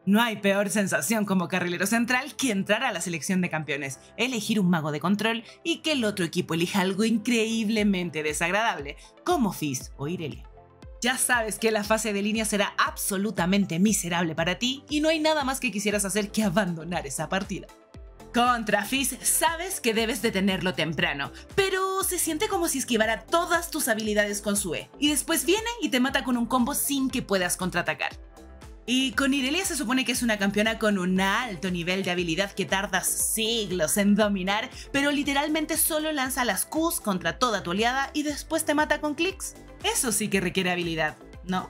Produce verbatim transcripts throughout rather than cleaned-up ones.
No hay peor sensación como carrilero central que entrar a la selección de campeones, elegir un mago de control y que el otro equipo elija algo increíblemente desagradable, como Fizz o Irelia. Ya sabes que la fase de línea será absolutamente miserable para ti y no hay nada más que quisieras hacer que abandonar esa partida. Contra Fizz sabes que debes detenerlo temprano, pero se siente como si esquivara todas tus habilidades con su E, y después viene y te mata con un combo sin que puedas contraatacar. Y con Irelia se supone que es una campeona con un alto nivel de habilidad que tardas siglos en dominar, pero literalmente solo lanza las Qs contra toda tu oleada y después te mata con clics. Eso sí que requiere habilidad, ¿no?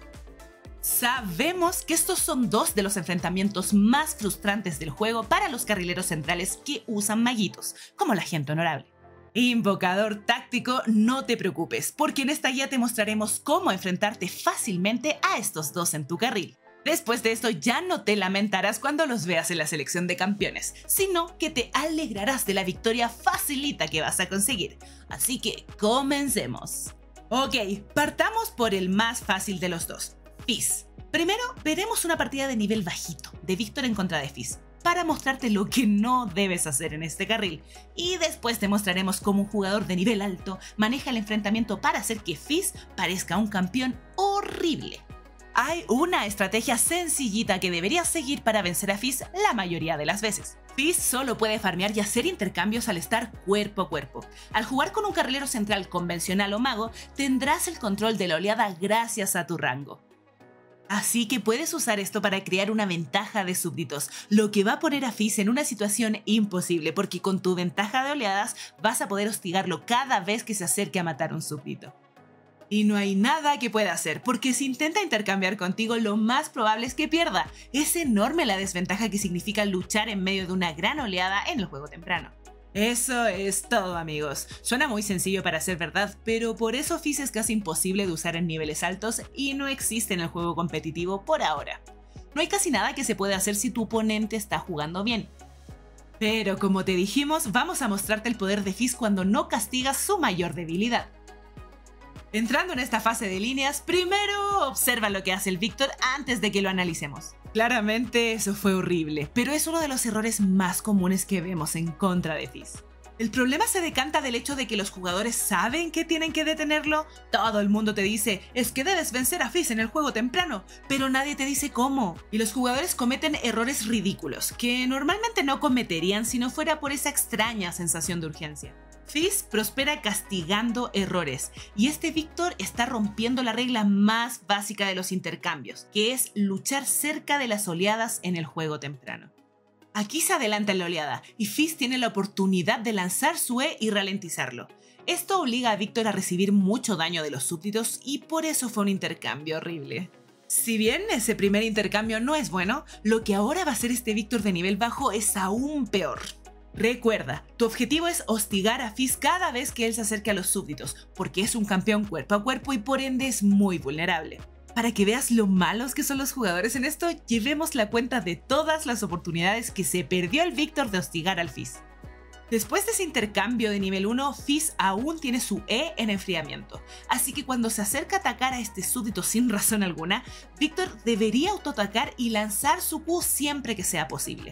Sabemos que estos son dos de los enfrentamientos más frustrantes del juego para los carrileros centrales que usan maguitos, como la gente honorable. Invocador táctico, no te preocupes, porque en esta guía te mostraremos cómo enfrentarte fácilmente a estos dos en tu carril. Después de esto ya no te lamentarás cuando los veas en la selección de campeones, sino que te alegrarás de la victoria facilita que vas a conseguir. Así que comencemos. Ok, partamos por el más fácil de los dos. Fizz. Primero veremos una partida de nivel bajito de Víctor en contra de Fizz para mostrarte lo que no debes hacer en este carril, y después te mostraremos cómo un jugador de nivel alto maneja el enfrentamiento para hacer que Fizz parezca un campeón horrible. Hay una estrategia sencillita que deberías seguir para vencer a Fizz la mayoría de las veces. Fizz solo puede farmear y hacer intercambios al estar cuerpo a cuerpo. Al jugar con un carrilero central convencional o mago, tendrás el control de la oleada gracias a tu rango. Así que puedes usar esto para crear una ventaja de súbditos, lo que va a poner a Fizz en una situación imposible, porque con tu ventaja de oleadas vas a poder hostigarlo cada vez que se acerque a matar a un súbdito. Y no hay nada que pueda hacer, porque si intenta intercambiar contigo lo más probable es que pierda. Es enorme la desventaja que significa luchar en medio de una gran oleada en el juego temprano. Eso es todo, amigos. Suena muy sencillo para ser verdad, pero por eso Fizz es casi imposible de usar en niveles altos y no existe en el juego competitivo por ahora. No hay casi nada que se pueda hacer si tu oponente está jugando bien. Pero como te dijimos, vamos a mostrarte el poder de Fizz cuando no castigas su mayor debilidad. Entrando en esta fase de líneas, primero observa lo que hace el Víctor antes de que lo analicemos. Claramente eso fue horrible, pero es uno de los errores más comunes que vemos en contra de Fizz. El problema se decanta del hecho de que los jugadores saben que tienen que detenerlo. Todo el mundo te dice, es que debes vencer a Fizz en el juego temprano, pero nadie te dice cómo. Y los jugadores cometen errores ridículos, que normalmente no cometerían si no fuera por esa extraña sensación de urgencia. Fizz prospera castigando errores, y este Víctor está rompiendo la regla más básica de los intercambios, que es luchar cerca de las oleadas en el juego temprano. Aquí se adelanta la oleada, y Fizz tiene la oportunidad de lanzar su E y ralentizarlo. Esto obliga a Víctor a recibir mucho daño de los súbditos, y por eso fue un intercambio horrible. Si bien ese primer intercambio no es bueno, lo que ahora va a hacer este Víctor de nivel bajo es aún peor. Recuerda, tu objetivo es hostigar a Fizz cada vez que él se acerque a los súbditos, porque es un campeón cuerpo a cuerpo y por ende es muy vulnerable. Para que veas lo malos que son los jugadores en esto, llevemos la cuenta de todas las oportunidades que se perdió el Víctor de hostigar al Fizz. Después de ese intercambio de nivel uno, Fizz aún tiene su E en enfriamiento, así que cuando se acerca a atacar a este súbdito sin razón alguna, Víctor debería autoatacar y lanzar su Q siempre que sea posible.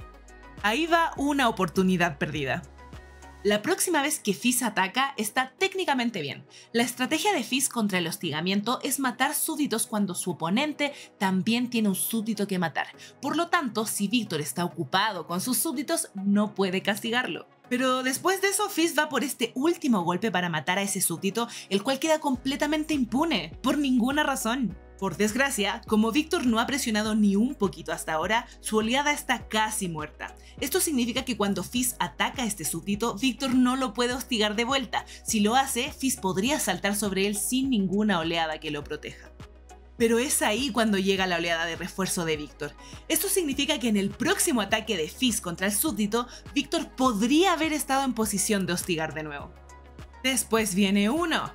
Ahí va una oportunidad perdida. La próxima vez que Fizz ataca está técnicamente bien. La estrategia de Fizz contra el hostigamiento es matar súbditos cuando su oponente también tiene un súbdito que matar. Por lo tanto, si Víctor está ocupado con sus súbditos, no puede castigarlo. Pero después de eso, Fizz va por este último golpe para matar a ese súbdito, el cual queda completamente impune, por ninguna razón. Por desgracia, como Víctor no ha presionado ni un poquito hasta ahora, su oleada está casi muerta. Esto significa que cuando Fizz ataca a este súbdito, Víctor no lo puede hostigar de vuelta. Si lo hace, Fizz podría saltar sobre él sin ninguna oleada que lo proteja. Pero es ahí cuando llega la oleada de refuerzo de Víctor. Esto significa que en el próximo ataque de Fizz contra el súbdito, Víctor podría haber estado en posición de hostigar de nuevo. Después viene uno,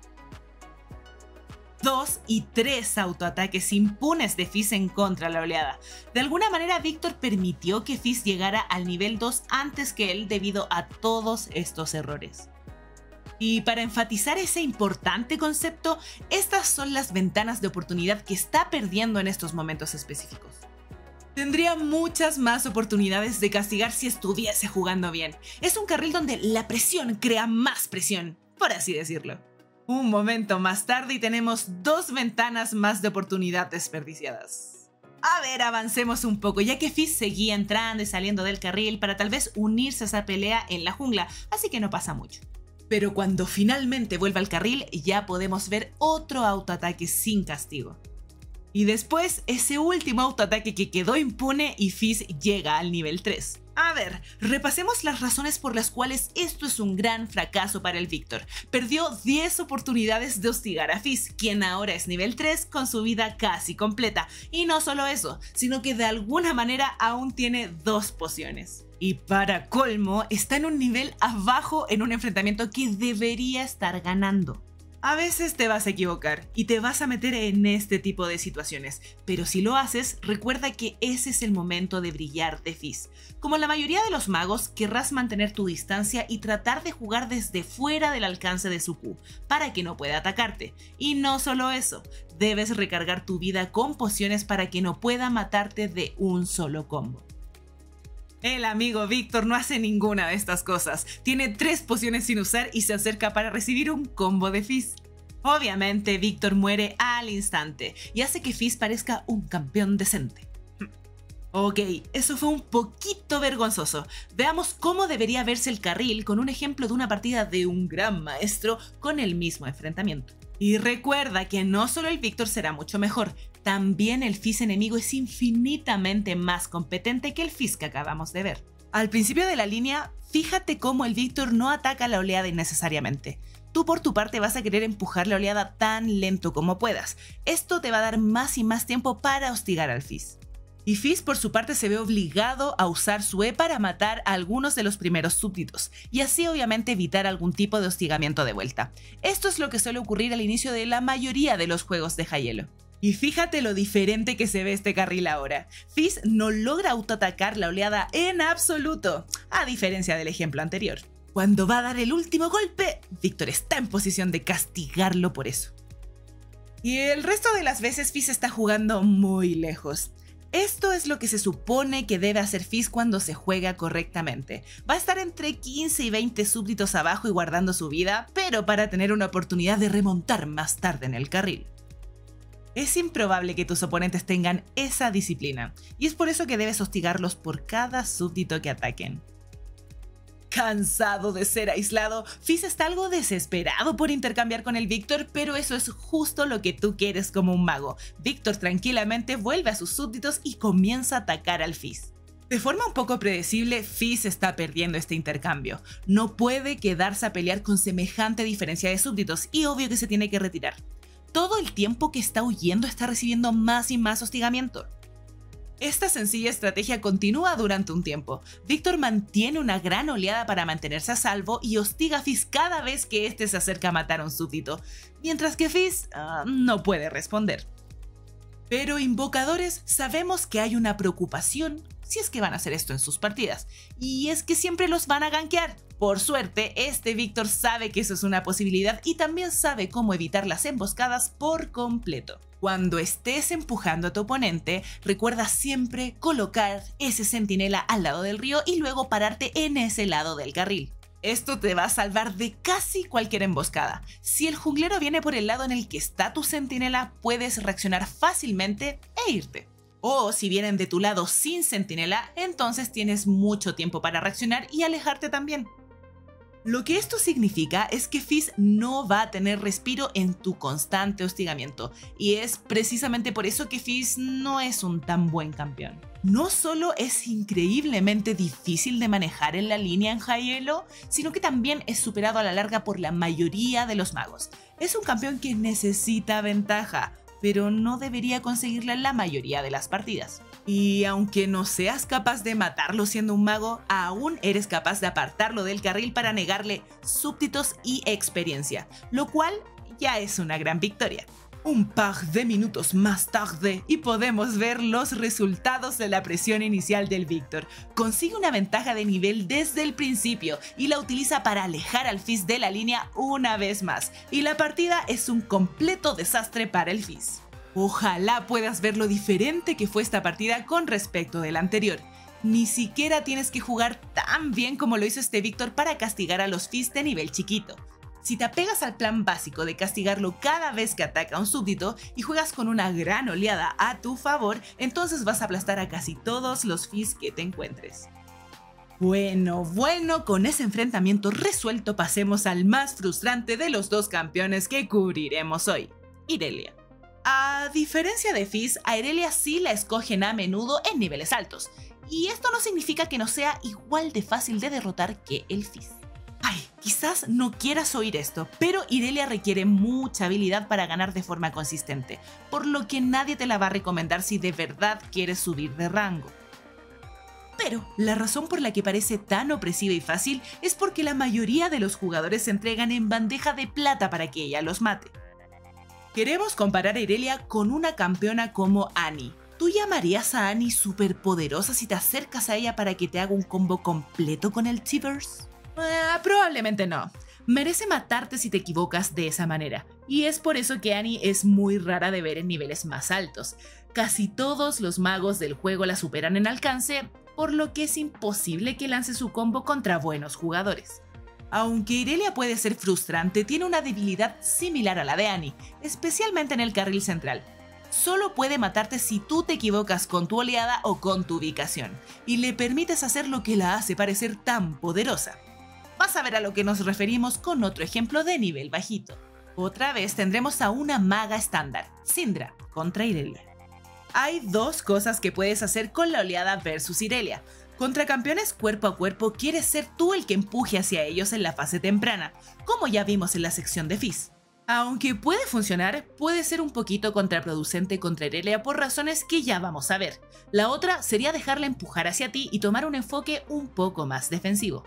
dos y tres autoataques impunes de Fizz en contra de la oleada. De alguna manera, Víctor permitió que Fizz llegara al nivel dos antes que él debido a todos estos errores. Y para enfatizar ese importante concepto, estas son las ventanas de oportunidad que está perdiendo en estos momentos específicos. Tendría muchas más oportunidades de castigar si estuviese jugando bien. Es un carril donde la presión crea más presión, por así decirlo. Un momento más tarde y tenemos dos ventanas más de oportunidad desperdiciadas. A ver, avancemos un poco, ya que Fizz seguía entrando y saliendo del carril para tal vez unirse a esa pelea en la jungla, así que no pasa mucho. Pero cuando finalmente vuelva al carril, ya podemos ver otro autoataque sin castigo. Y después, ese último autoataque que quedó impune y Fizz llega al nivel tres. A ver, repasemos las razones por las cuales esto es un gran fracaso para el Víctor. Perdió diez oportunidades de hostigar a Fizz, quien ahora es nivel tres con su vida casi completa. Y no solo eso, sino que de alguna manera aún tiene dos pociones. Y para colmo, está en un nivel abajo en un enfrentamiento que debería estar ganando. A veces te vas a equivocar y te vas a meter en este tipo de situaciones, pero si lo haces, recuerda que ese es el momento de brillar de Fizz. Como la mayoría de los magos, querrás mantener tu distancia y tratar de jugar desde fuera del alcance de su Q, para que no pueda atacarte. Y no solo eso, debes recargar tu vida con pociones para que no pueda matarte de un solo combo. El amigo Víctor no hace ninguna de estas cosas, tiene tres pociones sin usar y se acerca para recibir un combo de Fizz. Obviamente Víctor muere al instante y hace que Fizz parezca un campeón decente. Ok, eso fue un poquito vergonzoso. Veamos cómo debería verse el carril con un ejemplo de una partida de un gran maestro con el mismo enfrentamiento. Y recuerda que no solo el Víctor será mucho mejor, también el Fizz enemigo es infinitamente más competente que el Fizz que acabamos de ver. Al principio de la línea, fíjate cómo el Víctor no ataca la oleada innecesariamente. Tú por tu parte vas a querer empujar la oleada tan lento como puedas. Esto te va a dar más y más tiempo para hostigar al Fizz. Y Fizz por su parte se ve obligado a usar su E para matar a algunos de los primeros súbditos, y así obviamente evitar algún tipo de hostigamiento de vuelta. Esto es lo que suele ocurrir al inicio de la mayoría de los juegos de Hielo. Y fíjate lo diferente que se ve este carril ahora. Fizz no logra autoatacar la oleada en absoluto, a diferencia del ejemplo anterior. Cuando va a dar el último golpe, Víctor está en posición de castigarlo por eso. Y el resto de las veces Fizz está jugando muy lejos. Esto es lo que se supone que debe hacer Fizz cuando se juega correctamente. Va a estar entre quince y veinte súbditos abajo y guardando su vida, pero para tener una oportunidad de remontar más tarde en el carril. Es improbable que tus oponentes tengan esa disciplina, y es por eso que debes hostigarlos por cada súbdito que ataquen. Cansado de ser aislado, Fizz está algo desesperado por intercambiar con el Víctor, pero eso es justo lo que tú quieres como un mago. Víctor tranquilamente vuelve a sus súbditos y comienza a atacar al Fizz. De forma un poco predecible, Fizz está perdiendo este intercambio. No puede quedarse a pelear con semejante diferencia de súbditos y obvio que se tiene que retirar. Todo el tiempo que está huyendo está recibiendo más y más hostigamiento. Esta sencilla estrategia continúa durante un tiempo. Víctor mantiene una gran oleada para mantenerse a salvo y hostiga a Fizz cada vez que éste se acerca a matar a un súbdito, mientras que Fizz uh, no puede responder. Pero invocadores, sabemos que hay una preocupación si es que van a hacer esto en sus partidas, y es que siempre los van a gankear. Por suerte, este Víctor sabe que eso es una posibilidad y también sabe cómo evitar las emboscadas por completo. Cuando estés empujando a tu oponente, recuerda siempre colocar ese centinela al lado del río y luego pararte en ese lado del carril. Esto te va a salvar de casi cualquier emboscada. Si el junglero viene por el lado en el que está tu centinela, puedes reaccionar fácilmente e irte. O si vienen de tu lado sin centinela, entonces tienes mucho tiempo para reaccionar y alejarte también. Lo que esto significa es que Fizz no va a tener respiro en tu constante hostigamiento, y es precisamente por eso que Fizz no es un tan buen campeón. No solo es increíblemente difícil de manejar en la línea en Hielo, sino que también es superado a la larga por la mayoría de los magos. Es un campeón que necesita ventaja, pero no debería conseguirla en la mayoría de las partidas. Y aunque no seas capaz de matarlo siendo un mago, aún eres capaz de apartarlo del carril para negarle súbditos y experiencia, lo cual ya es una gran victoria. Un par de minutos más tarde y podemos ver los resultados de la presión inicial del Víctor. Consigue una ventaja de nivel desde el principio y la utiliza para alejar al Fizz de la línea una vez más, y la partida es un completo desastre para el Fizz. Ojalá puedas ver lo diferente que fue esta partida con respecto de la anterior. Ni siquiera tienes que jugar tan bien como lo hizo este Víctor para castigar a los Fizz de nivel chiquito. Si te apegas al plan básico de castigarlo cada vez que ataca a un súbdito y juegas con una gran oleada a tu favor, entonces vas a aplastar a casi todos los Fizz que te encuentres. Bueno, bueno, con ese enfrentamiento resuelto pasemos al más frustrante de los dos campeones que cubriremos hoy, Irelia. A diferencia de Fizz, a Irelia sí la escogen a menudo en niveles altos, y esto no significa que no sea igual de fácil de derrotar que el Fizz. Ay, quizás no quieras oír esto, pero Irelia requiere mucha habilidad para ganar de forma consistente, por lo que nadie te la va a recomendar si de verdad quieres subir de rango. Pero la razón por la que parece tan opresiva y fácil es porque la mayoría de los jugadores se entregan en bandeja de plata para que ella los mate. Queremos comparar a Irelia con una campeona como Annie. ¿Tú llamarías a Annie superpoderosa si te acercas a ella para que te haga un combo completo con el T-Verse? Eh, probablemente no. Merece matarte si te equivocas de esa manera, y es por eso que Annie es muy rara de ver en niveles más altos. Casi todos los magos del juego la superan en alcance, por lo que es imposible que lance su combo contra buenos jugadores. Aunque Irelia puede ser frustrante, tiene una debilidad similar a la de Annie, especialmente en el carril central. Solo puede matarte si tú te equivocas con tu oleada o con tu ubicación, y le permites hacer lo que la hace parecer tan poderosa. Vas a ver a lo que nos referimos con otro ejemplo de nivel bajito. Otra vez tendremos a una maga estándar, Syndra, contra Irelia. Hay dos cosas que puedes hacer con la oleada versus Irelia. Contra campeones cuerpo a cuerpo quieres ser tú el que empuje hacia ellos en la fase temprana, como ya vimos en la sección de Fizz. Aunque puede funcionar, puede ser un poquito contraproducente contra Irelia por razones que ya vamos a ver. La otra sería dejarla empujar hacia ti y tomar un enfoque un poco más defensivo.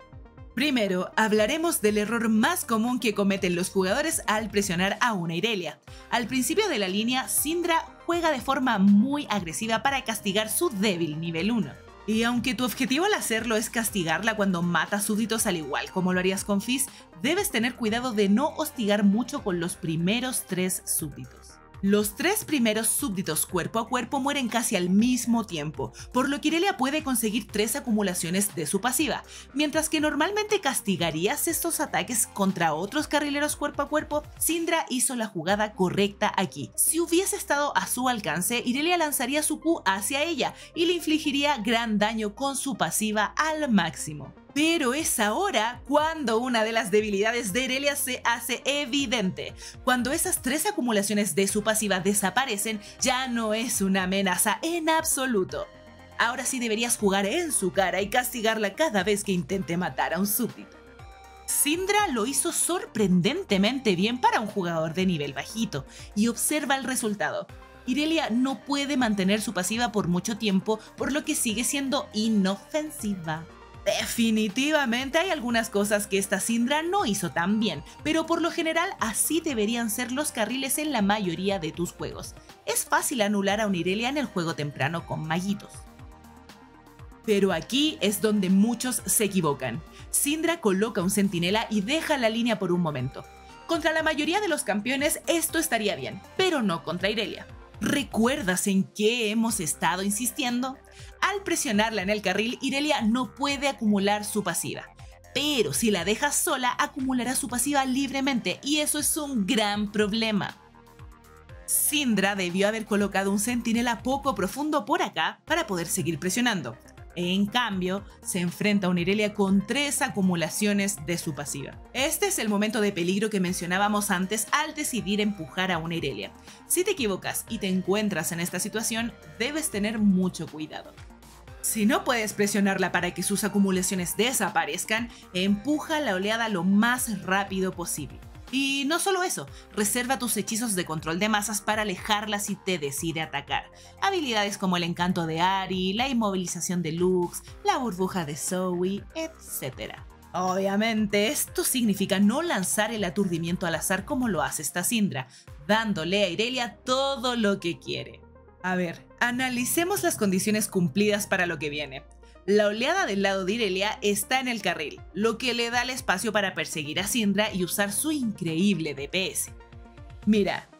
Primero, hablaremos del error más común que cometen los jugadores al presionar a una Irelia. Al principio de la línea, Syndra juega de forma muy agresiva para castigar su débil nivel uno. Y aunque tu objetivo al hacerlo es castigarla cuando mata súbditos al igual como lo harías con Fizz, debes tener cuidado de no hostigar mucho con los primeros tres súbditos. Los tres primeros súbditos cuerpo a cuerpo mueren casi al mismo tiempo, por lo que Irelia puede conseguir tres acumulaciones de su pasiva, mientras que normalmente castigarías estos ataques contra otros carrileros cuerpo a cuerpo. Syndra hizo la jugada correcta aquí. Si hubiese estado a su alcance, Irelia lanzaría su Q hacia ella y le infligiría gran daño con su pasiva al máximo. Pero es ahora cuando una de las debilidades de Irelia se hace evidente. Cuando esas tres acumulaciones de su pasiva desaparecen, ya no es una amenaza en absoluto. Ahora sí deberías jugar en su cara y castigarla cada vez que intente matar a un súbdito. Syndra lo hizo sorprendentemente bien para un jugador de nivel bajito, y observa el resultado. Irelia no puede mantener su pasiva por mucho tiempo, por lo que sigue siendo inofensiva. Definitivamente hay algunas cosas que esta Syndra no hizo tan bien, pero por lo general así deberían ser los carriles en la mayoría de tus juegos. Es fácil anular a un Irelia en el juego temprano con maguitos. Pero aquí es donde muchos se equivocan. Syndra coloca un centinela y deja la línea por un momento. Contra la mayoría de los campeones esto estaría bien, pero no contra Irelia. ¿Recuerdas en qué hemos estado insistiendo? Al presionarla en el carril, Irelia no puede acumular su pasiva. Pero si la dejas sola, acumulará su pasiva libremente y eso es un gran problema. Syndra debió haber colocado un centinela poco profundo por acá para poder seguir presionando. En cambio, se enfrenta a una Irelia con tres acumulaciones de su pasiva. Este es el momento de peligro que mencionábamos antes al decidir empujar a una Irelia. Si te equivocas y te encuentras en esta situación, debes tener mucho cuidado. Si no puedes presionarla para que sus acumulaciones desaparezcan, empuja la oleada lo más rápido posible. Y no solo eso, reserva tus hechizos de control de masas para alejarla si te decide atacar. Habilidades como el encanto de Ahri, la inmovilización de Lux, la burbuja de Zoe, etcétera. Obviamente, esto significa no lanzar el aturdimiento al azar como lo hace esta Syndra, dándole a Irelia todo lo que quiere. A ver, analicemos las condiciones cumplidas para lo que viene. La oleada del lado de Irelia está en el carril, lo que le da el espacio para perseguir a Syndra y usar su increíble D P S. Mira,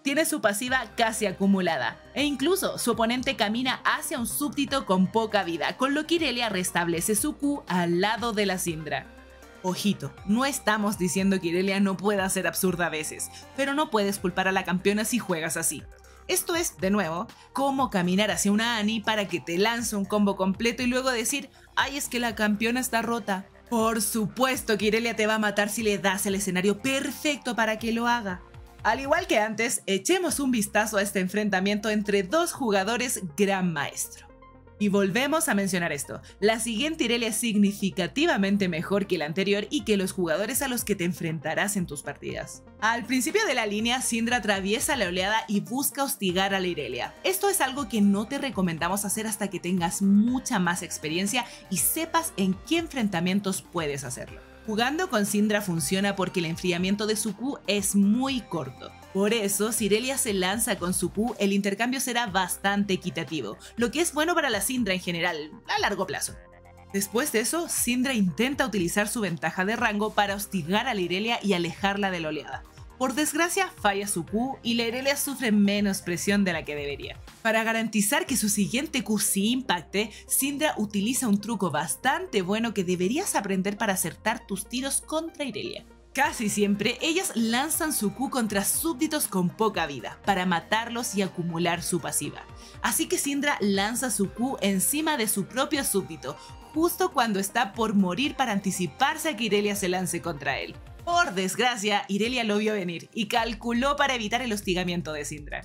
tiene su pasiva casi acumulada, e incluso su oponente camina hacia un súbdito con poca vida, con lo que Irelia restablece su Q al lado de la Syndra. Ojito, no estamos diciendo que Irelia no pueda ser absurda a veces, pero no puedes culpar a la campeona si juegas así. Esto es, de nuevo, como caminar hacia una Annie para que te lance un combo completo y luego decir, ¡ay, es que la campeona está rota! Por supuesto que Irelia te va a matar si le das el escenario perfecto para que lo haga. Al igual que antes, echemos un vistazo a este enfrentamiento entre dos jugadores gran maestro. Y volvemos a mencionar esto, la siguiente Irelia es significativamente mejor que la anterior y que los jugadores a los que te enfrentarás en tus partidas. Al principio de la línea, Syndra atraviesa la oleada y busca hostigar a la Irelia. Esto es algo que no te recomendamos hacer hasta que tengas mucha más experiencia y sepas en qué enfrentamientos puedes hacerlo. Jugando con Syndra funciona porque el enfriamiento de su Q es muy corto. Por eso, si Irelia se lanza con su Q, el intercambio será bastante equitativo, lo que es bueno para la Syndra en general, a largo plazo. Después de eso, Syndra intenta utilizar su ventaja de rango para hostigar a la Irelia y alejarla de la oleada. Por desgracia, falla su Q y la Irelia sufre menos presión de la que debería. Para garantizar que su siguiente Q sí impacte, Syndra utiliza un truco bastante bueno que deberías aprender para acertar tus tiros contra Irelia. Casi siempre, ellas lanzan su Q contra súbditos con poca vida, para matarlos y acumular su pasiva. Así que Syndra lanza su Q encima de su propio súbdito, justo cuando está por morir para anticiparse a que Irelia se lance contra él. Por desgracia, Irelia lo vio venir y calculó para evitar el hostigamiento de Syndra.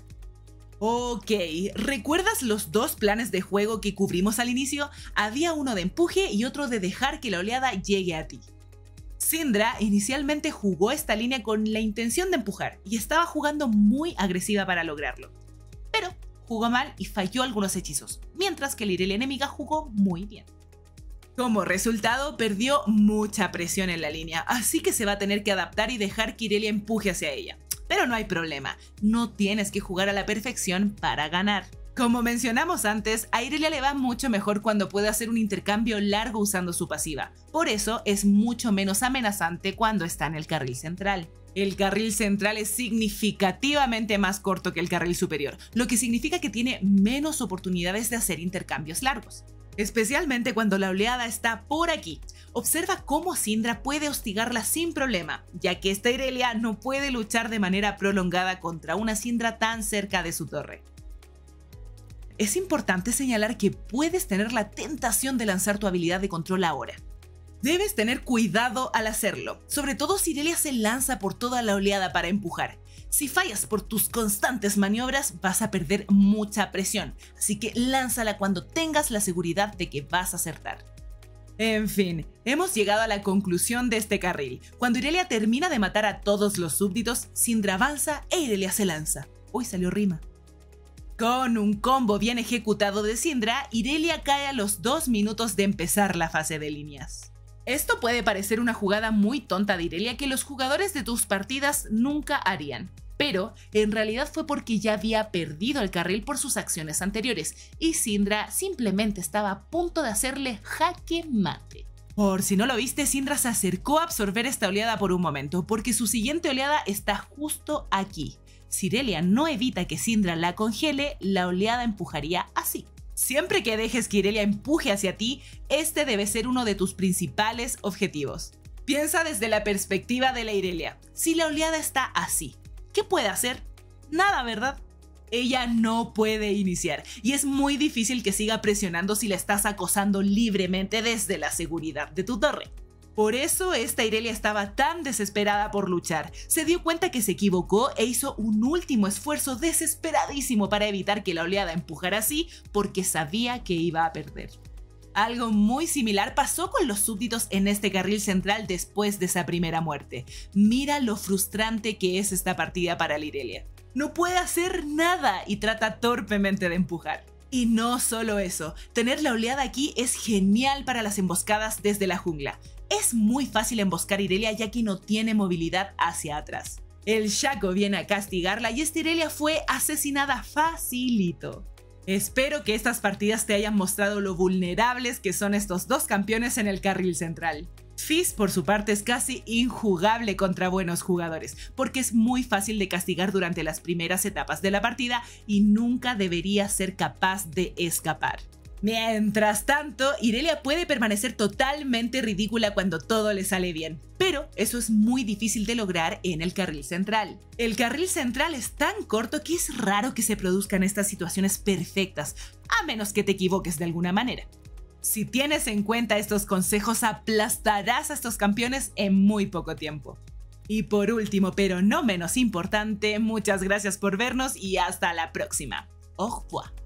Ok, ¿recuerdas los dos planes de juego que cubrimos al inicio? Había uno de empuje y otro de dejar que la oleada llegue a ti. Syndra inicialmente jugó esta línea con la intención de empujar y estaba jugando muy agresiva para lograrlo. Pero jugó mal y falló algunos hechizos, mientras que la Irelia enemiga jugó muy bien. Como resultado, perdió mucha presión en la línea, así que se va a tener que adaptar y dejar que Irelia empuje hacia ella. Pero no hay problema, no tienes que jugar a la perfección para ganar. Como mencionamos antes, a Irelia le va mucho mejor cuando puede hacer un intercambio largo usando su pasiva. Por eso es mucho menos amenazante cuando está en el carril central. El carril central es significativamente más corto que el carril superior, lo que significa que tiene menos oportunidades de hacer intercambios largos. Especialmente cuando la oleada está por aquí. Observa cómo Syndra puede hostigarla sin problema, ya que esta Irelia no puede luchar de manera prolongada contra una Syndra tan cerca de su torre. Es importante señalar que puedes tener la tentación de lanzar tu habilidad de control ahora. Debes tener cuidado al hacerlo, sobre todo si Irelia se lanza por toda la oleada para empujar. Si fallas por tus constantes maniobras, vas a perder mucha presión, así que lánzala cuando tengas la seguridad de que vas a acertar. En fin, hemos llegado a la conclusión de este carril. Cuando Irelia termina de matar a todos los súbditos, Syndra avanza e Irelia se lanza. Uy, salió rima. Con un combo bien ejecutado de Syndra, Irelia cae a los dos minutos de empezar la fase de líneas. Esto puede parecer una jugada muy tonta de Irelia que los jugadores de tus partidas nunca harían, pero en realidad fue porque ya había perdido el carril por sus acciones anteriores y Syndra simplemente estaba a punto de hacerle jaque mate. Por si no lo viste, Syndra se acercó a absorber esta oleada por un momento, porque su siguiente oleada está justo aquí. Si Irelia no evita que Syndra la congele, la oleada empujaría así. Siempre que dejes que Irelia empuje hacia ti, este debe ser uno de tus principales objetivos. Piensa desde la perspectiva de la Irelia. Si la oleada está así, ¿qué puede hacer? Nada, ¿verdad? Ella no puede iniciar y es muy difícil que siga presionando si la estás acosando libremente desde la seguridad de tu torre. Por eso esta Irelia estaba tan desesperada por luchar. Se dio cuenta que se equivocó e hizo un último esfuerzo desesperadísimo para evitar que la oleada empujara así, porque sabía que iba a perder. Algo muy similar pasó con los súbditos en este carril central después de esa primera muerte. Mira lo frustrante que es esta partida para la Irelia. No puede hacer nada y trata torpemente de empujar. Y no solo eso, tener la oleada aquí es genial para las emboscadas desde la jungla. Es muy fácil emboscar a Irelia ya que no tiene movilidad hacia atrás. El Shaco viene a castigarla y esta Irelia fue asesinada facilito. Espero que estas partidas te hayan mostrado lo vulnerables que son estos dos campeones en el carril central. Fizz, por su parte, es casi injugable contra buenos jugadores, porque es muy fácil de castigar durante las primeras etapas de la partida y nunca debería ser capaz de escapar. Mientras tanto, Irelia puede permanecer totalmente ridícula cuando todo le sale bien, pero eso es muy difícil de lograr en el carril central. El carril central es tan corto que es raro que se produzcan estas situaciones perfectas, a menos que te equivoques de alguna manera. Si tienes en cuenta estos consejos, aplastarás a estos campeones en muy poco tiempo. Y por último, pero no menos importante, muchas gracias por vernos y hasta la próxima. Au revoir.